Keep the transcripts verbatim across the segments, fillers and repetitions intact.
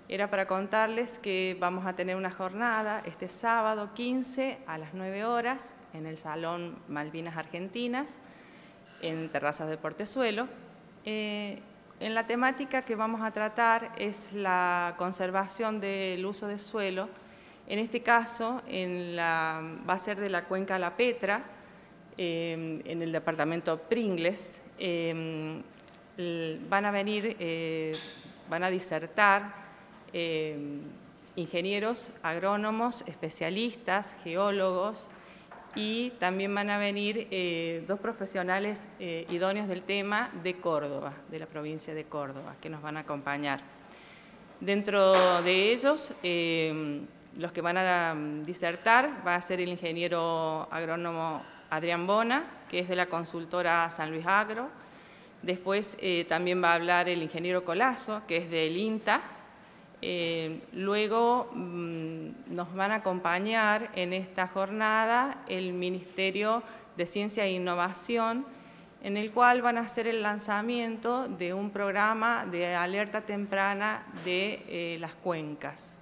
Era para contarles que vamos a tener una jornada este sábado quince a las nueve horas en el Salón Malvinas Argentinas, en Terrazas de Portezuelo. Eh, en la temática que vamos a tratar es la conservación del uso de suelo. En este caso, en la, va a ser de la cuenca La Petra, eh, en el departamento Pringles. Eh, van a venir, eh, van a disertar eh, ingenieros, agrónomos, especialistas, geólogos, y también van a venir eh, dos profesionales eh, idóneos del tema de Córdoba, de la provincia de Córdoba, que nos van a acompañar. Dentro de ellos, eh, los que van a disertar va a ser el ingeniero agrónomo Adrián Bona, que es de la consultora San Luis Agro. Después eh, también va a hablar el ingeniero Colazo, que es del INTA. Eh, luego mmm, nos van a acompañar en esta jornada el Ministerio de Ciencia e Innovación, en el cual van a hacer el lanzamiento de un programa de alerta temprana de eh, las cuencas.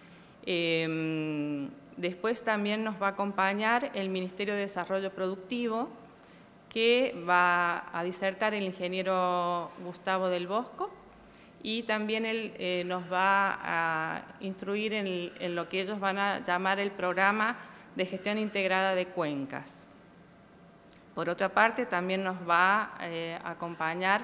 Eh, después también nos va a acompañar el Ministerio de Desarrollo Productivo, que va a disertar el ingeniero Gustavo del Bosco, y también él eh, nos va a instruir en, en lo que ellos van a llamar el Programa de Gestión Integrada de Cuencas. Por otra parte, también nos va eh, a acompañar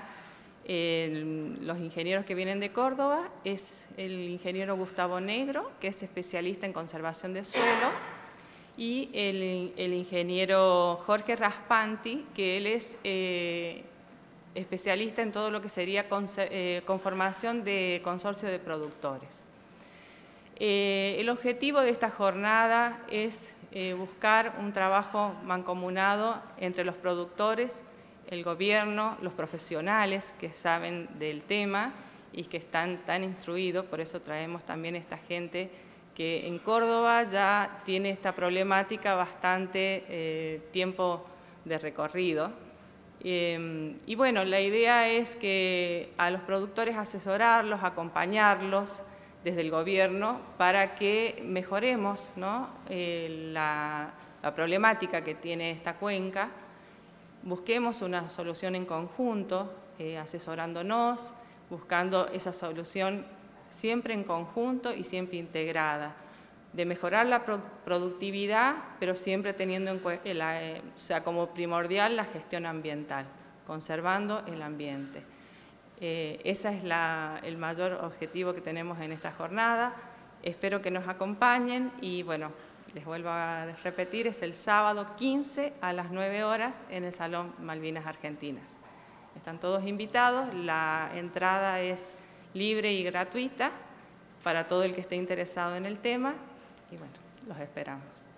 eh, los ingenieros que vienen de Córdoba, es el ingeniero Gustavo Negro, que es especialista en conservación de suelo, y el, el ingeniero Jorge Raspanti, que él es eh, especialista en todo lo que sería conformación de consorcio de productores. Eh, el objetivo de esta jornada es eh, buscar un trabajo mancomunado entre los productores, el gobierno, los profesionales que saben del tema y que están tan instruidos, por eso traemos también esta gente que en Córdoba ya tiene esta problemática bastante eh, tiempo de recorrido. Eh, y bueno, la idea es que a los productores asesorarlos, acompañarlos desde el gobierno para que mejoremos, ¿no? eh, la, la problemática que tiene esta cuenca, busquemos una solución en conjunto, eh, asesorándonos, buscando esa solución siempre en conjunto y siempre integrada, de mejorar la productividad, pero siempre teniendo en cuenta, eh, o sea, como primordial la gestión ambiental, conservando el ambiente. Eh, ese es la, el mayor objetivo que tenemos en esta jornada. Espero que nos acompañen y, bueno, les vuelvo a repetir, es el sábado quince a las nueve horas en el Salón Malvinas Argentinas. Están todos invitados, la entrada es libre y gratuita para todo el que esté interesado en el tema. Y bueno, los esperamos.